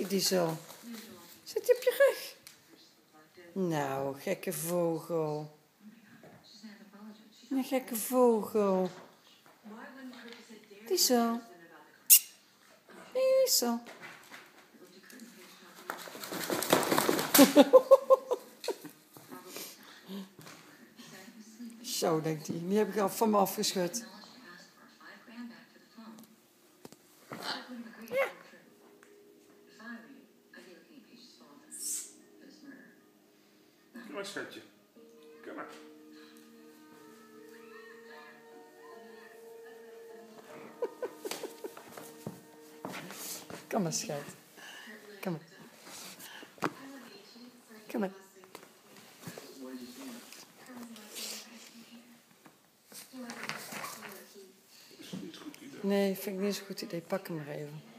je die zo? Zit hij op je rug? Nou, gekke vogel. Een gekke vogel. Die zo. Die zo. Zo, denkt hij. Die heb ik al van me afgeschud. Ja. Kom maar, schatje. Kom maar. Kom maar, schat. Kom maar. Kom maar. Nee, vind ik niet zo'n goed idee. Pak hem maar even.